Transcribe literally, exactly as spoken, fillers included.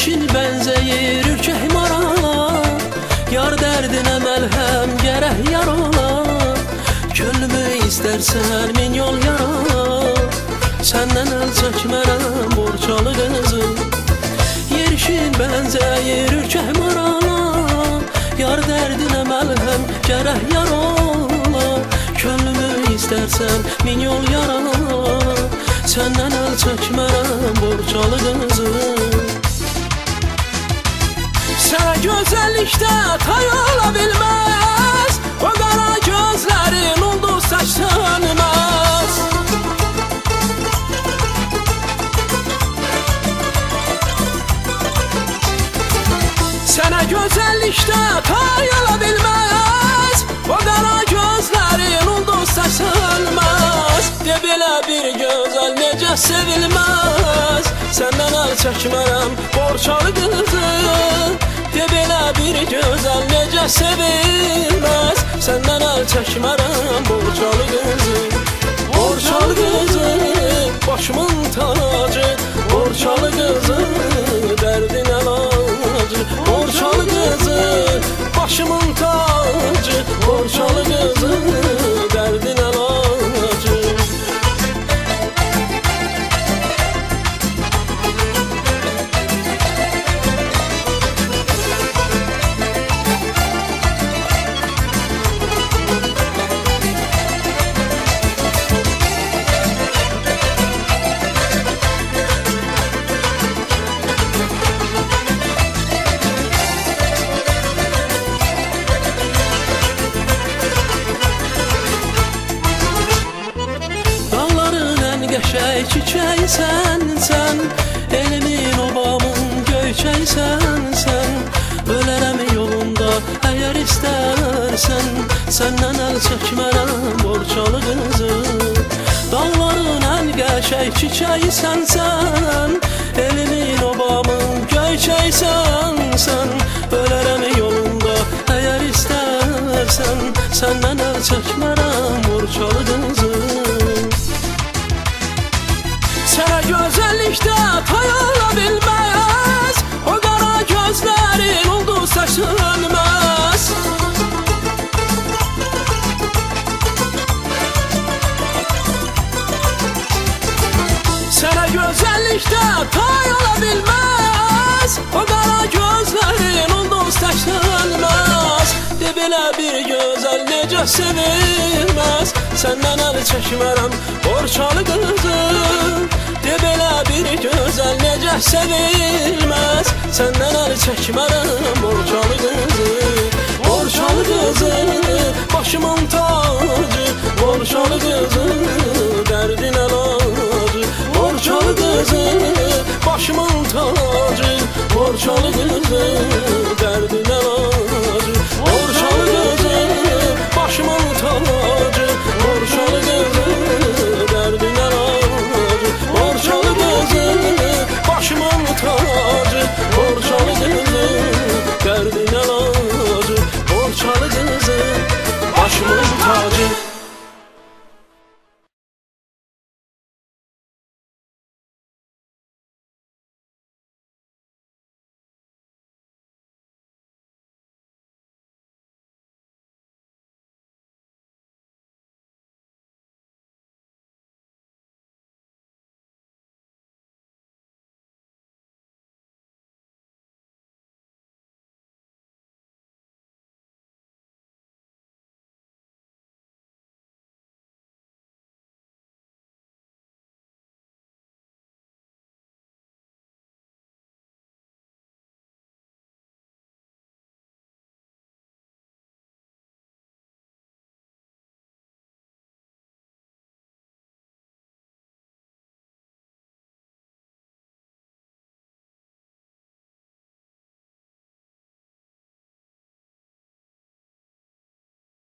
Yeşil benzeyir ürkək marala, yar dərdinə məlhəm gərək yarala. Könlümü istərsən min yol yara, səndən əl çəkmərəm borçalı qızım. Yeşil benzeyir ürkək marala, yar dərdinə məlhəm gərək yarala. Könlümü istərsən min yol yarala, səndən əl çəkmərəm borçalı qızım. Sənə gözəllikdə tay ola bilməz, o qara gözlərin ulduz saç sönməz. Sənə gözəllikdə tay ola bilməz, o qara gözlərin ulduz saç sönməz. De belə bir gözəl necə sevilməz, səndən əl çəkmərəm borçalı qızım. De belə bir gözəl necə sevilməz, səndən əl çəkmərəm borçalı qızım. Borçalı qızım, başımın tacı, borçalı qızım, dərdin əlacı. Borçalı qızım, başımın tacı, borçalı qızım, dərdin əlacı. Qəşəng çiçəksən sən, elimin obamın göyçəksən sən. Ölərəm yolunda əgər istərsən, səndən əl çəkmərəm borçalı qızım. Dağların ən qəşəng çiçəksən sən, elimin obamın göyçəksən sən. Ölərəm yolunda əgər istərsən, səndən əl çəkmərəm borçalı qızım. Sənə gözəllikdə tay ola bilməz, o qara gözlərin ulduz saç sönməz. Sənə gözəllikdə tay ola bilməz, o qara gözlərin ulduz saç sönməz. De belə bir gözəl necə sevilməz, səndən əl çəkmərəm borçalı qızım. De belə bir gözəl necə sevilməz, səndən əl çəkmərəm borçalı qızım. Borçalı qızım, başımın tacı, borçalı qızım, dərdin əlacı. Borçalı qızım, başımın tacı, borçalı qızım,